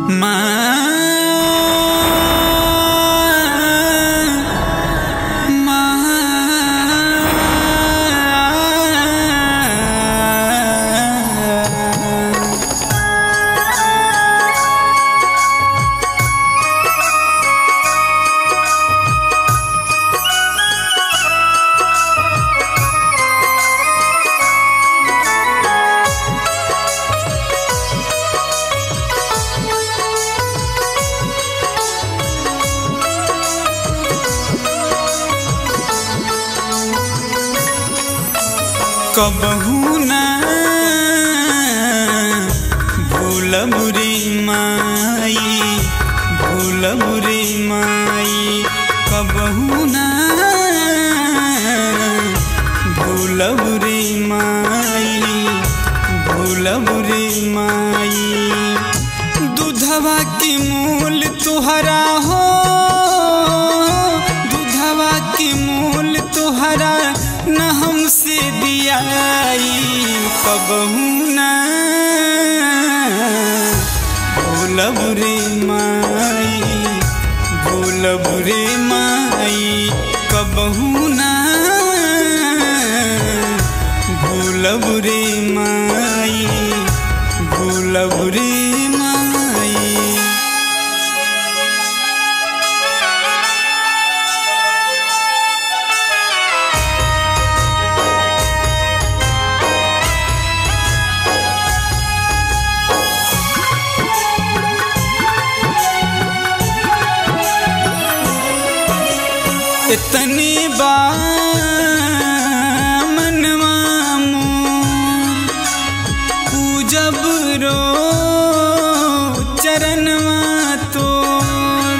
कबहू ना भूलब रे माई, भूलब रे माई, कबहू ना भूलब रे माई, भूलब रे माई। दूधवा के मूल तुहरा हो, दूधवा के मूल तुहरा न हमसे दियाई, कबहू ना भूलब रे माई, भूलब रे माई, कबहू ना भूलब रे माई, भूलब रे माई। इतनी मनवा मोर पूजब रो चरणवा तोर,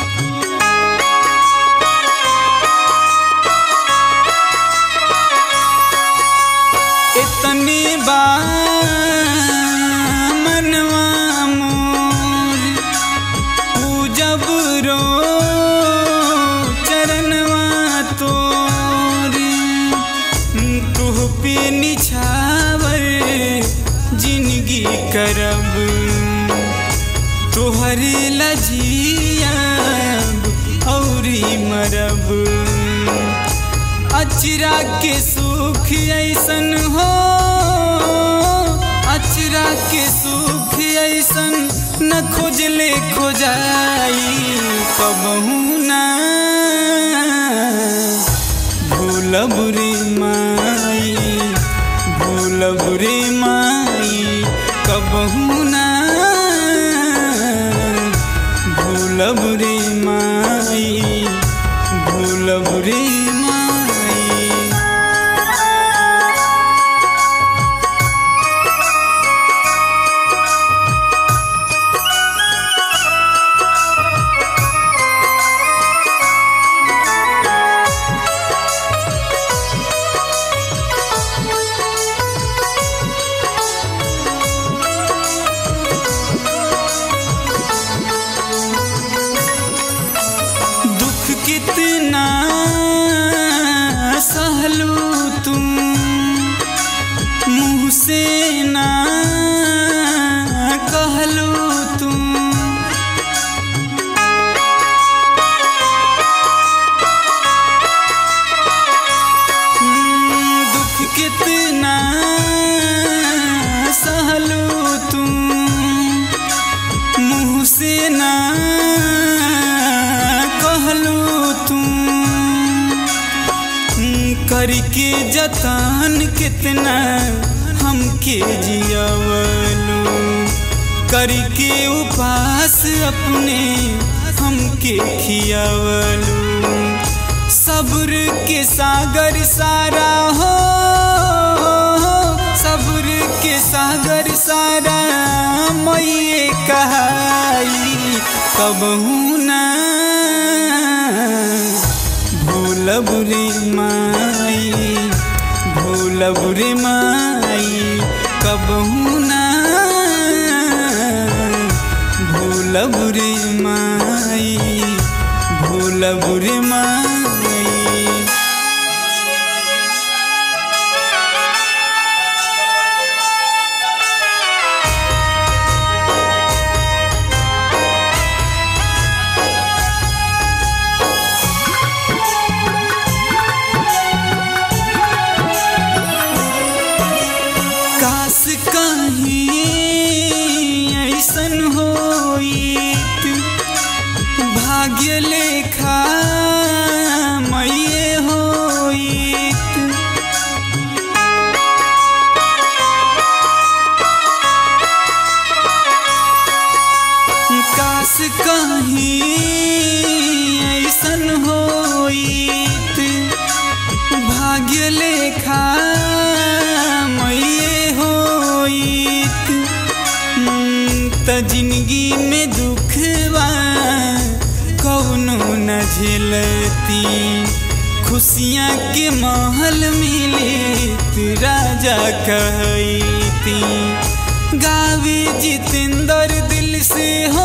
इतनी मनवा मोर पूजब रो तुह पे निछावर जिंदगी करब, तुहरे लजियब औरी मरब। अचरा के सुख ऐसन हो, अचरा के सुख ऐसन न खोजले खोजाई, कबहू ना भूलब रे माई, भूलब रे माई, कबहू ना भूलब रे माई, भूलब रे माई। कितना सहलू तुम मुँह से ना कहलू तुम, दुख कितना सहलू तुम मुँह से ना करके जतन कितना हमके जियावलू, करके उपास अपने हमके खियावलू। सब्र के सागर सारा हो, सब्र के सागर सारा मैये कहाई, कबहू ना भूलब रे माई, भूलब रे माई, कबहू ना भूलब रे माई, भूलब रे माई। नाही ऐसन होइत भाग्य लेखा मैये होइत त जिंदगी में दुखवा कौनो न झेलती खुशियाँ के महल मिलित राजा कहती गावे जितेंद्र दिल से हो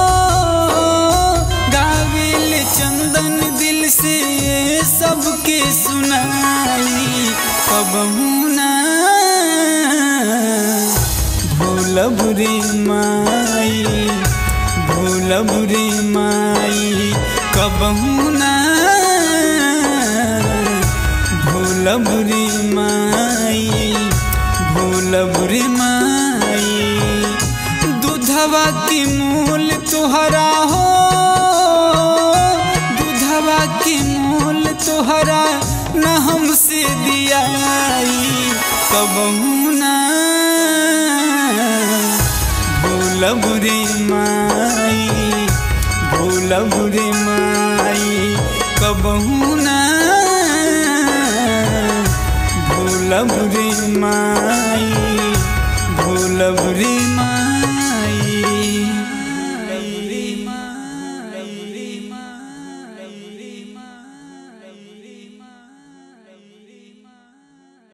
गावेल चंदन दिल से सबके सुनाई कबहू ना भूलब रे माई भूलब रे माई कबहू ना भूलब रे माई भूलब रे माई दूधवा के मूल तोहरा हो दूधवा के मूल तोहरा न हमसे दियाई कबहू ना भूलब रे माई भूलब रे माई कबहू ना भूलब रे माई भूलब रे माई।